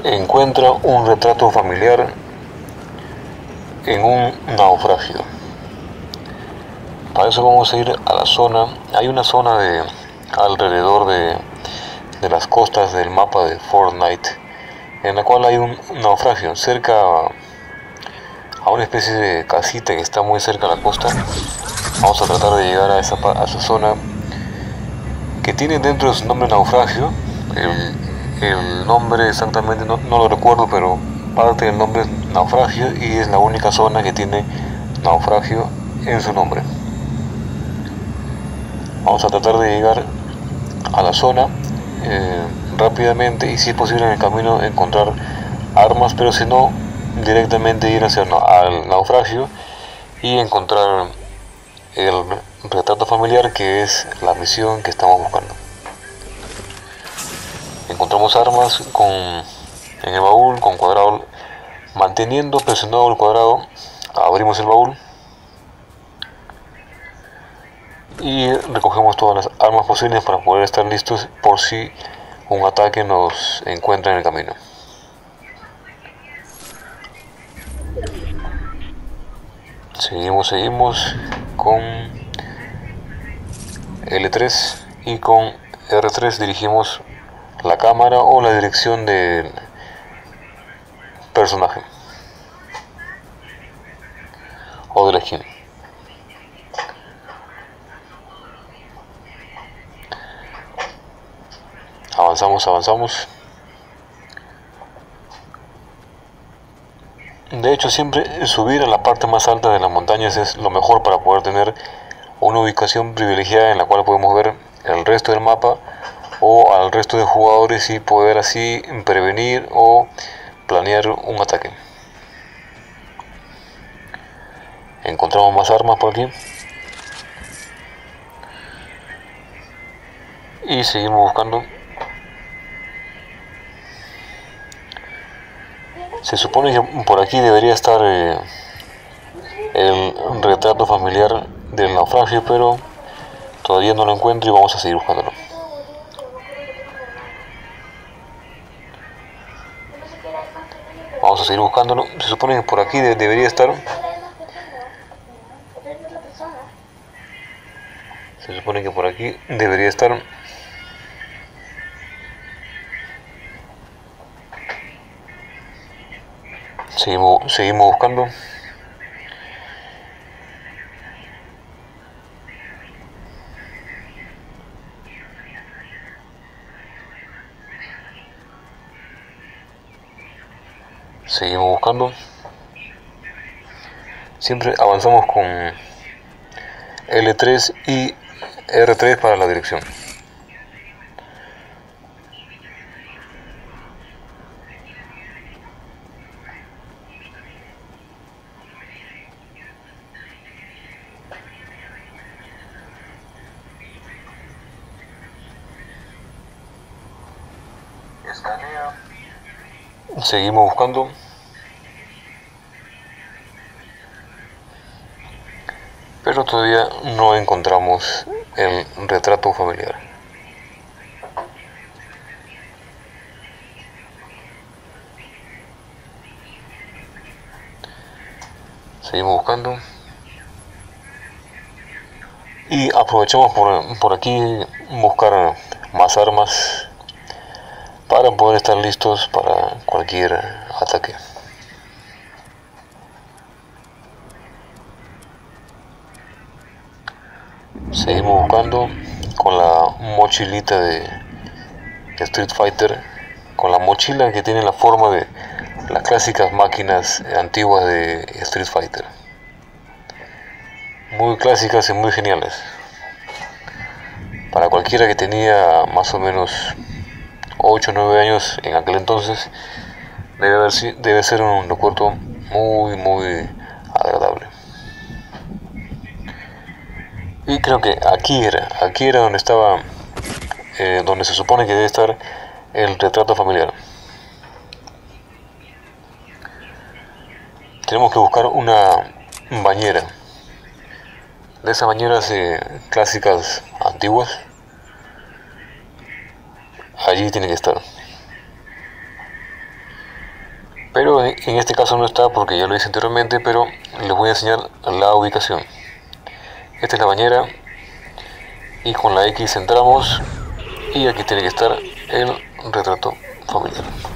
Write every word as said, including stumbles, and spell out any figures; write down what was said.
encuentra un retrato familiar en un naufragio. Para eso vamos a ir a la zona. Hay una zona de alrededor de, de las costas del mapa de Fortnite, en la cual hay un naufragio cerca a una especie de casita que está muy cerca de la costa. Vamos a tratar de llegar a esa, a esa zona que tiene dentro de su nombre naufragio. El, el nombre exactamente no, no lo recuerdo, pero parte del nombre es naufragio y es la única zona que tiene naufragio en su nombre. Vamos a tratar de llegar a la zona eh, rápidamente y si es posible en el camino encontrar armas, pero si no, directamente ir hacia al naufragio y encontrar el retrato familiar, que es la misión que estamos buscando. Encontramos armas con, en el baúl con cuadrado. Manteniendo presionado el cuadrado, abrimos el baúl y recogemos todas las armas posibles para poder estar listos por si un ataque nos encuentra en el camino. Seguimos, seguimos con L tres y con R tres dirigimos la cámara o la dirección del personaje o de la skin. Avanzamos, avanzamos. De hecho, siempre subir a la parte más alta de las montañas es lo mejor para poder tener una ubicación privilegiada en la cual podemos ver el resto del mapa o al resto de jugadores y poder así prevenir o planear un ataque. Encontramos más armas por aquí y seguimos buscando. Se supone que por aquí debería estar eh, el retrato familiar del naufragio, pero todavía no lo encuentro y vamos a seguir buscándolo. Vamos a seguir buscándolo. Se supone que por aquí de debería estar. Se supone que por aquí debería estar. Seguimos, seguimos buscando. Seguimos buscando. Siempre avanzamos con L tres y R tres para la dirección. Escanea. Seguimos buscando. Pero todavía no encontramos el retrato familiar. Seguimos buscando. Y aprovechamos por, por aquí buscar más armas para poder estar listos para cualquier ataque. Seguimos buscando con la mochilita de Street Fighter, con la mochila que tiene la forma de las clásicas máquinas antiguas de Street Fighter. Muy clásicas y muy geniales. Para cualquiera que tenía más o menos ocho o nueve años en aquel entonces, debe, haber, debe ser un recuerdo muy, muy agradable. Y creo que aquí era, aquí era donde estaba, eh, donde se supone que debe estar el retrato familiar. Tenemos que buscar una bañera. De esas bañeras eh, clásicas antiguas. Allí tiene que estar. pero en, en este caso no está porque ya lo hice anteriormente, pero les voy a enseñar la ubicación. Esta es la bañera y con la X entramos y aquí tiene que estar el retrato familiar.